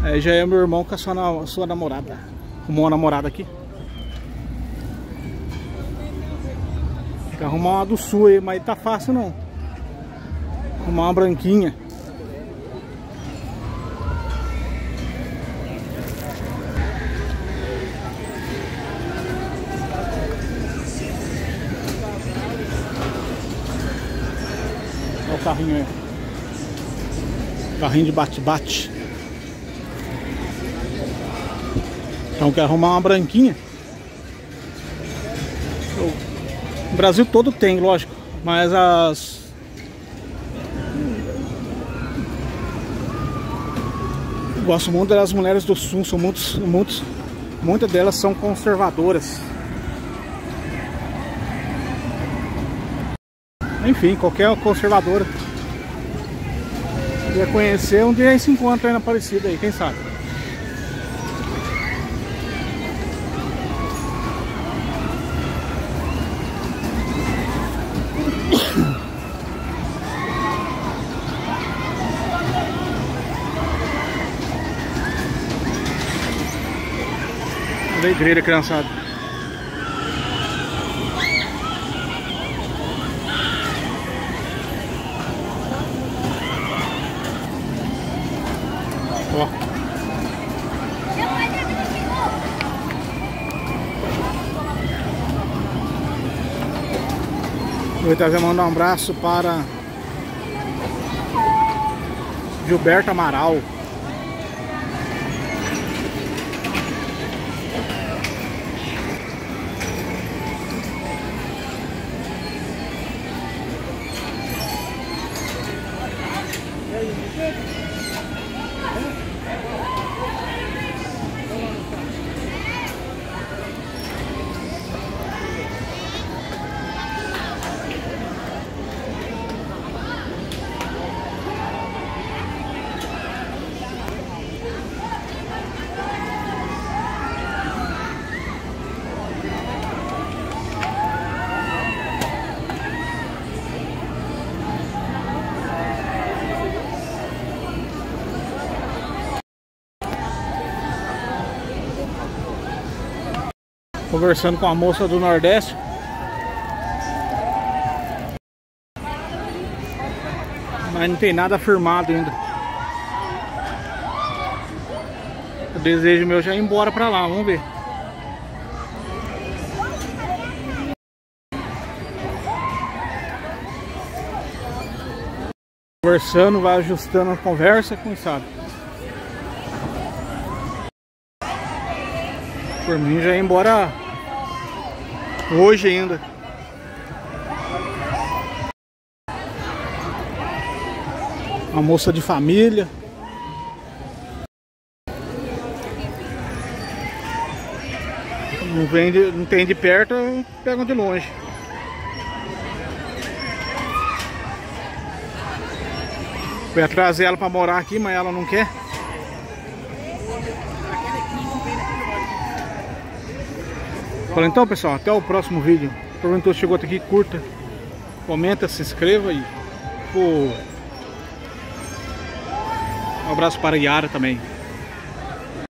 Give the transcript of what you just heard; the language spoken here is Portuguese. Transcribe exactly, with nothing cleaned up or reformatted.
Aí já é meu irmão com a sua, a sua namorada. Arrumou uma namorada aqui. Tem que arrumar uma do sul aí, mas tá fácil não. Arrumar uma branquinha. Olha o carrinho aí. Carrinho de bate-bate. Então quer arrumar uma branquinha. O Brasil todo tem, lógico. Mas as... Eu gosto muito das mulheres do sul. São muitos, muitos, muitas delas são conservadoras. Enfim, qualquer conservadora quer conhecer, um dia se encontra aí na Aparecida aí, quem sabe? Alegria, criançada. Ó. Eu vou mandar um abraço para Gilberto Amaral. Conversando com a moça do Nordeste. Mas não tem nada firmado ainda. O desejo meu já é ir embora pra lá, vamos ver. Conversando, vai ajustando a conversa, quem sabe. Por mim já ia embora hoje ainda. Uma moça de família. Não vem de, não tem de perto, pegam de longe. Eu ia trazer ela para morar aqui, mas ela não quer. Fala, então, pessoal, até o próximo vídeo. Porventura chegou até aqui, curta, comenta, se inscreva e pô, um abraço para a Yara também.